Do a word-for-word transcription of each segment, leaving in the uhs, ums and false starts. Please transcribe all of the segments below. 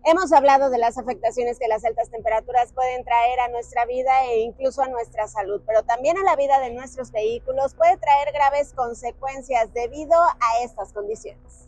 Hemos hablado de las afectaciones que las altas temperaturas pueden traer a nuestra vida e incluso a nuestra salud, pero también a la vida de nuestros vehículos puede traer graves consecuencias debido a estas condiciones.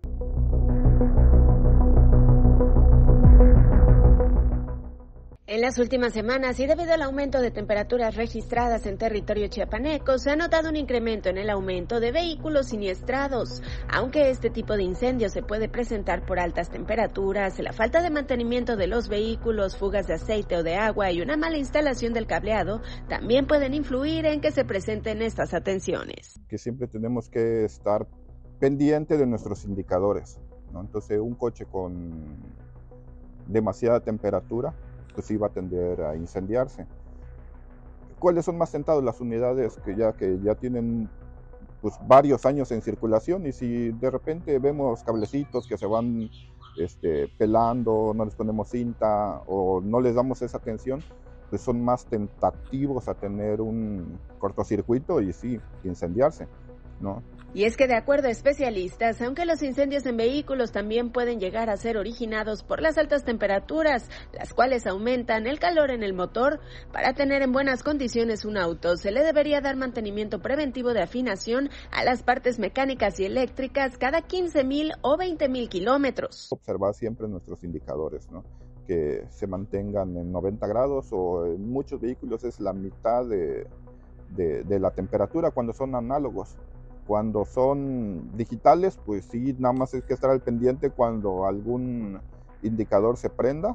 En las últimas semanas y debido al aumento de temperaturas registradas en territorio chiapaneco, se ha notado un incremento en el aumento de vehículos siniestrados. Aunque este tipo de incendios se puede presentar por altas temperaturas, la falta de mantenimiento de los vehículos, fugas de aceite o de agua y una mala instalación del cableado también pueden influir en que se presenten estas atenciones. Que siempre tenemos que estar pendiente de nuestros indicadores, ¿no? Entonces, un coche con demasiada temperatura pues sí va a tender a incendiarse. ¿Cuáles son más tentados? Las unidades que ya, que ya tienen pues, varios años en circulación, y si de repente vemos cablecitos que se van este, pelando, no les ponemos cinta o no les damos esa atención, pues son más tentativos a tener un cortocircuito y sí, incendiarse, ¿no? Y es que de acuerdo a especialistas, aunque los incendios en vehículos también pueden llegar a ser originados por las altas temperaturas, las cuales aumentan el calor en el motor, para tener en buenas condiciones un auto se le debería dar mantenimiento preventivo de afinación a las partes mecánicas y eléctricas cada quince mil o veinte mil kilómetros. Observar siempre nuestros indicadores, ¿no? Que se mantengan en noventa grados, o en muchos vehículos es la mitad de, de, de la temperatura cuando son análogos. Cuando son digitales, pues sí, nada más hay que estar al pendiente cuando algún indicador se prenda,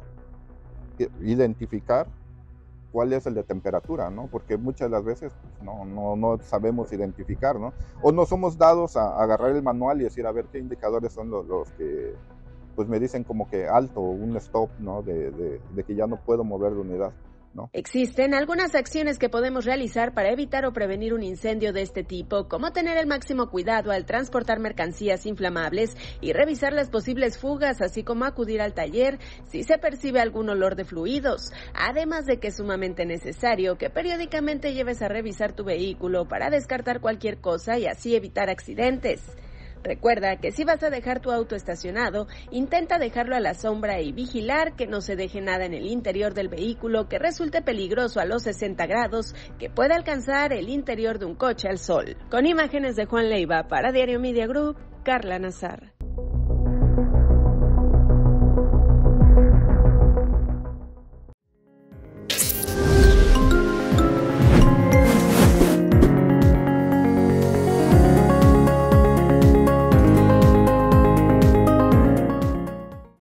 identificar cuál es el de temperatura, ¿no? Porque muchas de las veces pues, no, no, no sabemos identificar, ¿no? O no somos dados a, a agarrar el manual y decir, a ver qué indicadores son los, los que pues me dicen como que alto, un stop, ¿no? De, de, de que ya no puedo mover de unidad, ¿no? Existen algunas acciones que podemos realizar para evitar o prevenir un incendio de este tipo, como tener el máximo cuidado al transportar mercancías inflamables y revisar las posibles fugas, así como acudir al taller si se percibe algún olor de fluidos. Además de que es sumamente necesario que periódicamente lleves a revisar tu vehículo para descartar cualquier cosa y así evitar accidentes. Recuerda que si vas a dejar tu auto estacionado, intenta dejarlo a la sombra y vigilar que no se deje nada en el interior del vehículo que resulte peligroso a los sesenta grados que pueda alcanzar el interior de un coche al sol. Con imágenes de Juan Leiva para Diario Media Group, Carla Nazar.